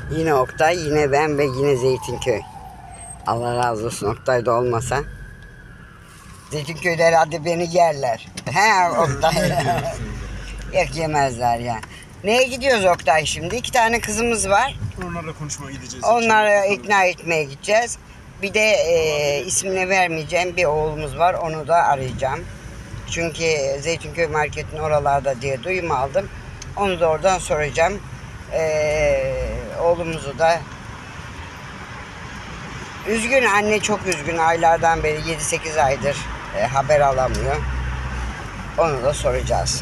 Yine Oktay, yine ben ve yine Zeytinköy. Allah razı olsun, Oktay da olmasa. Zeytinköy'de herhalde beni yerler. He Oktay. Yok yemezler ya. Neye gidiyoruz Oktay şimdi? 2 tane kızımız var. Onlarla konuşmaya gideceğiz. Onları ikna etmeye gideceğiz. Bir de ismini vermeyeceğim bir oğlumuz var. Onu da arayacağım. Çünkü Zeytinköy marketin oralarda diye duyum aldım. Onu da oradan soracağım. Oğlumuzu da üzgün, anne çok üzgün. Aylardan beri 7-8 aydır haber alamıyor. Onu da soracağız.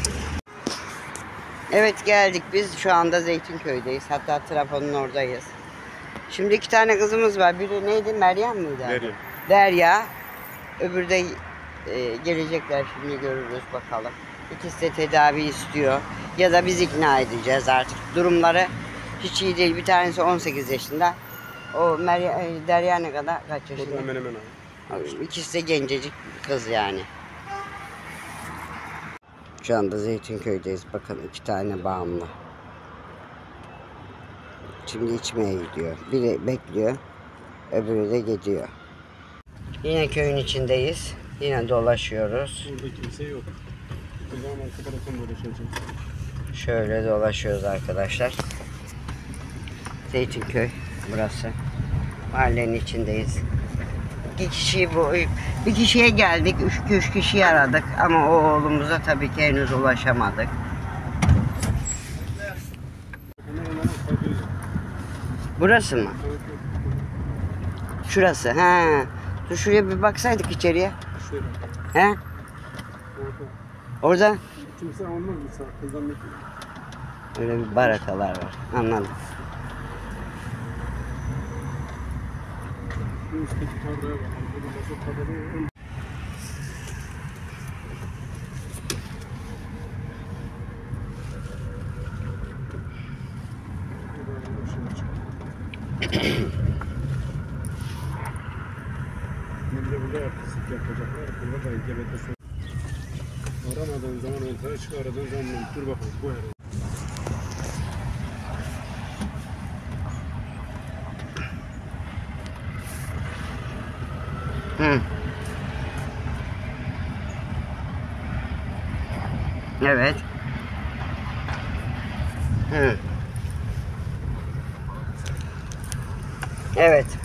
Evet, geldik biz. Şu anda Zeytinköy'deyiz. Hatta trafonun oradayız. Şimdi 2 tane kızımız var. Biri neydi? Meryem miydi? Meryem. Derya. Öbürü de gelecekler, şimdi görürüz bakalım. İkisi de tedavi istiyor. Ya da biz ikna edeceğiz artık. Durumları hiç iyi değil. Bir tanesi 18 yaşında. O Derya ne kadar? Kaç yaşında? Hemen hemen abi. İkisi de gencecik kız yani. Şu anda Zeytinköy'deyiz. Bakın 2 tane bağımlı. Şimdi içmeye gidiyor. Biri bekliyor. Öbürü de gidiyor. Yine köyün içindeyiz. Yine dolaşıyoruz. Burada kimse yok. O zaman arka taraftan dolaşacağım. Şöyle dolaşıyoruz arkadaşlar. Zeytinköy burası. Mahallenin içindeyiz. Bir kişiye geldik. 3 kişiyi aradık ama o oğlumuza tabii ki henüz ulaşamadık. Burası mı? Şurası. He. Dur şuraya bir baksaydık içeriye. Şöyle. He? Orada Kimse olmaz mı? Kızdan bekliyor. öyle bir barakalar var. Anladım. Bu üstteki tarlaya bak. Burada nasıl tarlaya bak. Şimdi burada artistik yapacaklar. Burada da gebete sor. Aramadığın zaman ortaya çık, aradığın zaman dur bakalım bu herhalde. Hı. Evet. Hı. Evet.